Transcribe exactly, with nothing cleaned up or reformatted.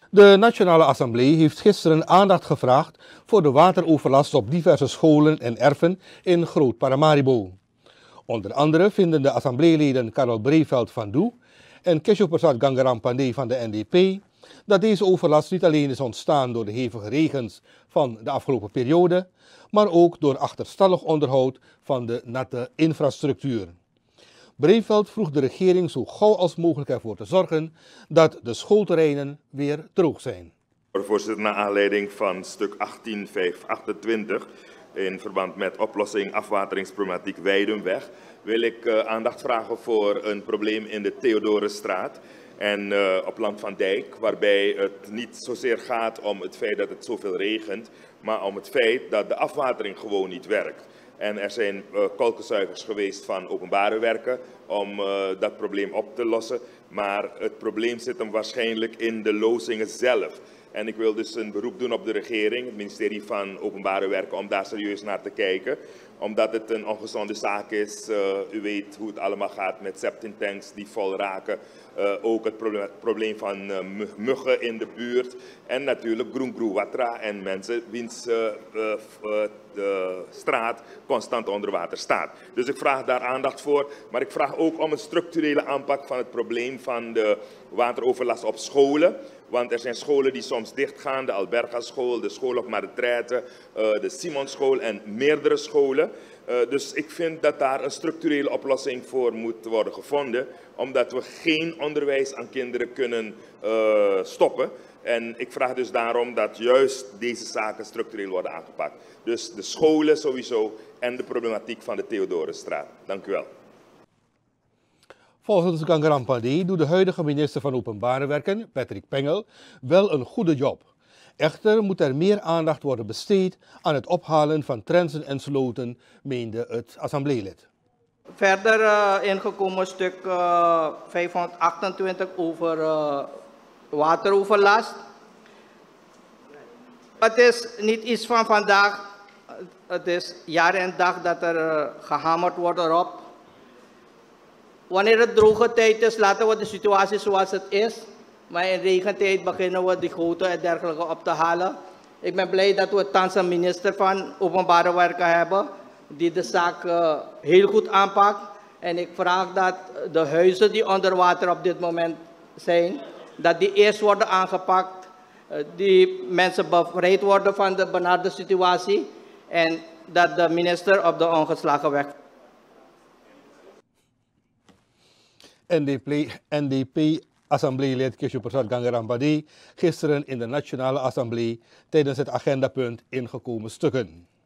De Nationale Assemblée heeft gisteren aandacht gevraagd voor de wateroverlast op diverse scholen en erven in Groot Paramaribo. Onder andere vinden de assembleeleden Karel Breveld van Doe en Keshoprasad Gangaram Pandey van de N D P dat deze overlast niet alleen is ontstaan door de hevige regens van de afgelopen periode, maar ook door achterstallig onderhoud van de natte infrastructuur. Breveld vroeg de regering zo gauw als mogelijk ervoor te zorgen dat de schoolterreinen weer droog zijn. Voorzitter, naar aanleiding van stuk achttien vijf achtentwintig in verband met oplossing afwateringsproblematiek Weidenweg wil ik uh, aandacht vragen voor een probleem in de Theodorenstraat en uh, op Land van Dijk, waarbij het niet zozeer gaat om het feit dat het zoveel regent, maar om het feit dat de afwatering gewoon niet werkt. En er zijn uh, kolkenzuigers geweest van openbare werken om uh, dat probleem op te lossen. Maar het probleem zit hem waarschijnlijk in de lozingen zelf. En ik wil dus een beroep doen op de regering, het ministerie van Openbare Werken, om daar serieus naar te kijken. Omdat het een ongezonde zaak is. Uh, u weet hoe het allemaal gaat met septic-tanks die vol raken. Uh, ook het probleem, probleem van uh, muggen in de buurt. En natuurlijk Groen Groen Watra en mensen wiens uh, uh, uh, de straat constant onder water staat. Dus ik vraag daar aandacht voor. Maar ik vraag ook om een structurele aanpak van het probleem van de wateroverlast op scholen. Want er zijn scholen die soms dichtgaan, de Alberga school, de school op Maretraite, uh, de Simonschool en meerdere scholen. Uh, dus ik vind dat daar een structurele oplossing voor moet worden gevonden, omdat we geen onderwijs aan kinderen kunnen uh, stoppen. En ik vraag dus daarom dat juist deze zaken structureel worden aangepakt. Dus de scholen sowieso en de problematiek van de Theodorenstraat. Dank u wel. Volgens Gangaram Pandey doet de huidige minister van Openbare Werken, Patrick Pengel, wel een goede job. Echter moet er meer aandacht worden besteed aan het ophalen van trensen en sloten, meende het assembleelid. Verder uh, ingekomen stuk uh, vijfhonderdachtentwintig over uh, wateroverlast. Het is niet iets van vandaag. Het is jaar en dag dat er uh, gehamerd wordt erop. Wanneer het droge tijd is, laten we de situatie zoals het is. Maar in regentijd beginnen we die goten en dergelijke op te halen. Ik ben blij dat we thans een minister van Openbare Werken hebben die de zaak uh, heel goed aanpakt. En ik vraag dat de huizen die onder water op dit moment zijn, dat die eerst worden aangepakt. Uh, die mensen bevrijd worden van de benarde situatie. En dat de minister op de ongeslagen weg. N D P-assembleelid Keshoprasad Gangaram Pandey gisteren in de Nationale Assemblée tijdens het agendapunt ingekomen stukken.